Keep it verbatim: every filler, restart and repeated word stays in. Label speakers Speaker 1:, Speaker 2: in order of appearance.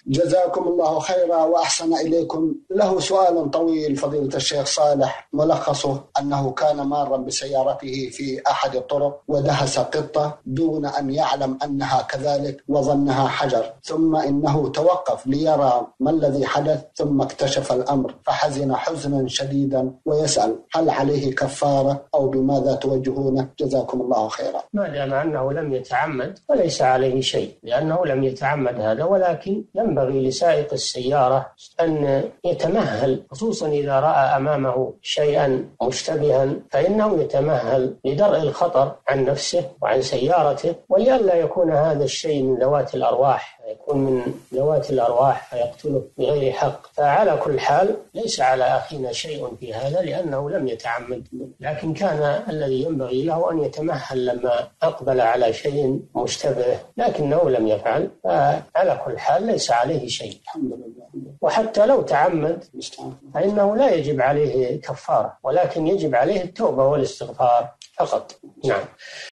Speaker 1: جزاكم الله خيرا وأحسن إليكم. له سؤال طويل فضيلة الشيخ صالح، ملخصه أنه كان مارا بسيارته في أحد الطرق ودهس قطة دون أن يعلم أنها كذلك وظنها حجر، ثم إنه توقف ليرى ما الذي حدث ثم اكتشف الأمر فحزن حزنا شديدا، ويسأل هل عليه كفارة أو بماذا توجهونه؟ جزاكم الله خيرا.
Speaker 2: ما دام أنه لم يتعمد وليس عليه شيء لأنه لم يتعمد هذا، ولكن ينبغي لسائق السيارة أن يتمهل، خصوصا إذا رأى أمامه شيئا مشتبها فإنه يتمهل لدرء الخطر عن نفسه وعن سيارته، ولئلا يكون هذا الشيء من ذوات الأرواح، يكون من ذوات الأرواح فيقتله بغير حق. فعلى كل حال ليس على أخينا شيء في هذا لأنه لم يتعمد، لكن كان الذي ينبغي له أن يتمهل لما أقبل على شيء مشتبه لكنه لم يفعل، فعلى كل حال ليس عليه شيء. وحتى لو تعمد فإنه لا يجب عليه كفارة، ولكن يجب عليه التوبة والاستغفار فقط. نعم.